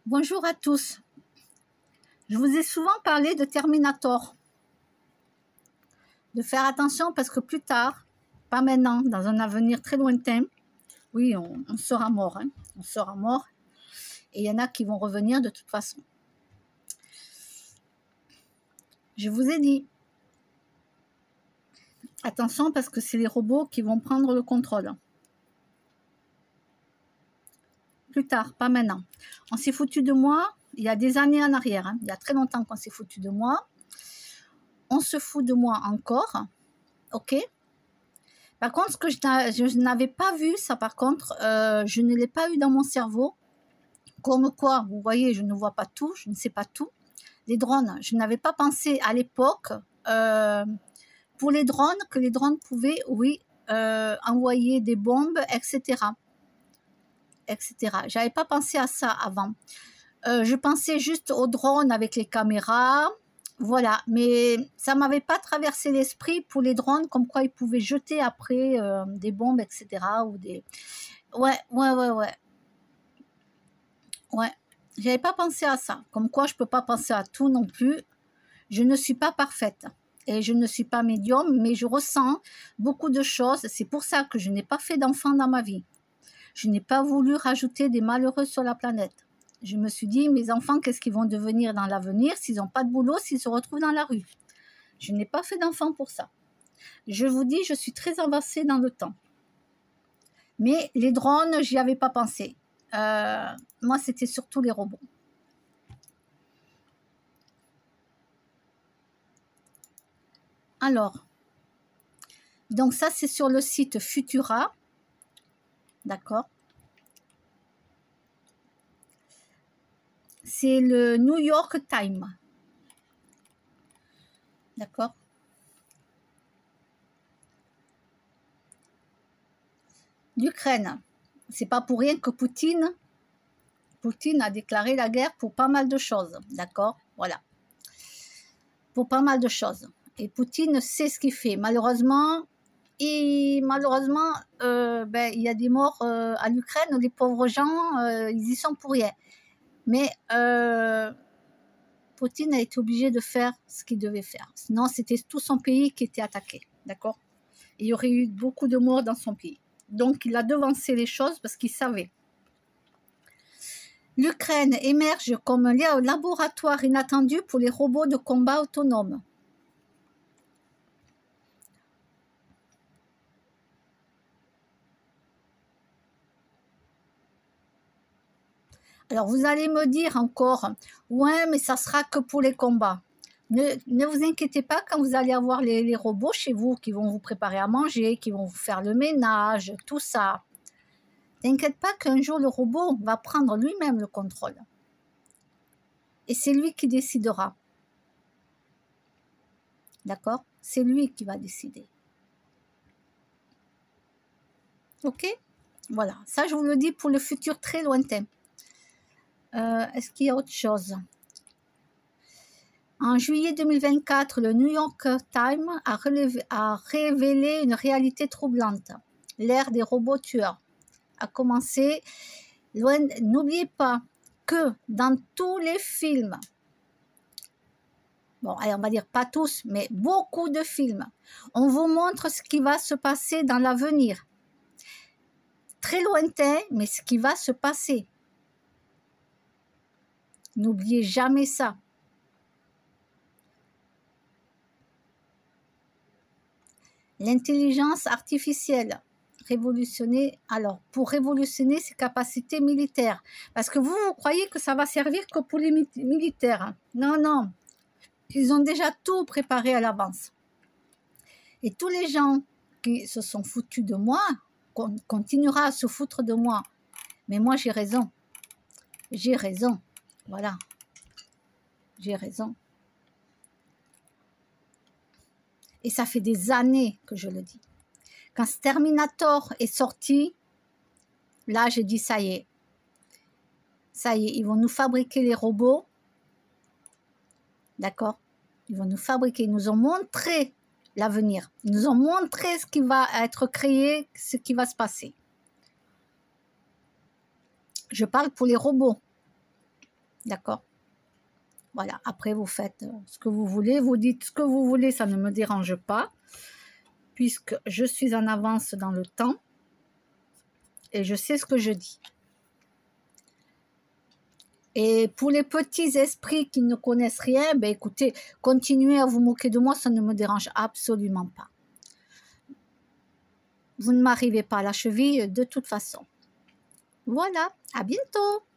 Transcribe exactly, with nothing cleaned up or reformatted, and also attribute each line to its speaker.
Speaker 1: Bonjour à tous. Je vous ai souvent parlé de Terminator. De faire attention parce que plus tard, pas maintenant, dans un avenir très lointain, oui, on, on sera mort. Hein, on sera mort. Et il y en a qui vont revenir de toute façon. Je vous ai dit, attention parce que c'est les robots qui vont prendre le contrôle. Plus tard, pas maintenant. On s'est foutu de moi il y a des années en arrière. Hein, il y a très longtemps qu'on s'est foutu de moi. On se fout de moi encore. Ok. Par contre, ce que je n'avais pas vu, ça par contre, euh, je ne l'ai pas eu dans mon cerveau. Comme quoi, vous voyez, je ne vois pas tout, je ne sais pas tout. Les drones, je n'avais pas pensé à l'époque, euh, pour les drones, que les drones pouvaient, oui, euh, envoyer des bombes, et cetera et cetera. J'avais pas pensé à ça avant. Euh, je pensais juste aux drones avec les caméras, voilà. Mais ça m'avait pas traversé l'esprit pour les drones, comme quoi ils pouvaient jeter après euh, des bombes, et cetera. Ou des... Ouais, ouais, ouais, ouais. Ouais, j'avais pas pensé à ça. Comme quoi, je peux pas penser à tout non plus. Je ne suis pas parfaite et je ne suis pas médium, mais je ressens beaucoup de choses. C'est pour ça que je n'ai pas fait d'enfant dans ma vie. Je n'ai pas voulu rajouter des malheureux sur la planète. Je me suis dit, mes enfants, qu'est-ce qu'ils vont devenir dans l'avenir s'ils n'ont pas de boulot, s'ils se retrouvent dans la rue? Je n'ai pas fait d'enfant pour ça. Je vous dis, je suis très avancée dans le temps. Mais les drones, j'y avais pas pensé. Euh, moi, c'était surtout les robots. Alors, donc ça, c'est sur le site Futura. D'accord. C'est le New York Times. D'accord. L'Ukraine. C'est pas pour rien que Poutine, Poutine a déclaré la guerre pour pas mal de choses. D'accord. Voilà. Pour pas mal de choses. Et Poutine sait ce qu'il fait. Malheureusement, et malheureusement, euh, ben, il y a des morts euh, à l'Ukraine. Les pauvres gens, euh, ils y sont pour rien. Mais euh, Poutine a été obligé de faire ce qu'il devait faire. Sinon, c'était tout son pays qui était attaqué. D'accord. Il y aurait eu beaucoup de morts dans son pays. Donc, il a devancé les choses parce qu'il savait. L'Ukraine émerge comme un laboratoire inattendu pour les robots de combat autonomes. Alors, vous allez me dire encore, ouais, mais ça sera que pour les combats. Ne, ne vous inquiétez pas quand vous allez avoir les, les robots chez vous qui vont vous préparer à manger, qui vont vous faire le ménage, tout ça. T'inquiète pas qu'un jour le robot va prendre lui-même le contrôle. Et c'est lui qui décidera. D'accord? C'est lui qui va décider. Ok? Voilà. Ça, je vous le dis pour le futur très lointain. Euh, Est-ce qu'il y a autre chose? En juillet deux mille vingt-quatre, le New York Times a, relevé, a révélé une réalité troublante. L'ère des robots tueurs a commencé. N'oubliez pas que dans tous les films, bon, allez, on va dire pas tous, mais beaucoup de films, on vous montre ce qui va se passer dans l'avenir. Très lointain, mais ce qui va se passer. N'oubliez jamais ça. L'intelligence artificielle, révolutionner, alors, pour révolutionner ses capacités militaires. Parce que vous, vous croyez que ça va servir que pour les militaires. Non, non. Ils ont déjà tout préparé à l'avance. Et tous les gens qui se sont foutus de moi, continuera à se foutre de moi. Mais moi, j'ai raison. J'ai raison. Voilà. J'ai raison. Et ça fait des années que je le dis. Quand Terminator est sorti, là, j'ai dit, ça y est. Ça y est, ils vont nous fabriquer les robots. D'accord? Ils vont nous fabriquer. Ils nous ont montré l'avenir. Ils nous ont montré ce qui va être créé, ce qui va se passer. Je parle pour les robots. D'accord? Voilà, après vous faites ce que vous voulez, vous dites ce que vous voulez, ça ne me dérange pas, puisque je suis en avance dans le temps et je sais ce que je dis. Et pour les petits esprits qui ne connaissent rien, ben écoutez, continuez à vous moquer de moi, ça ne me dérange absolument pas. Vous ne m'arrivez pas à la cheville de toute façon. Voilà, à bientôt!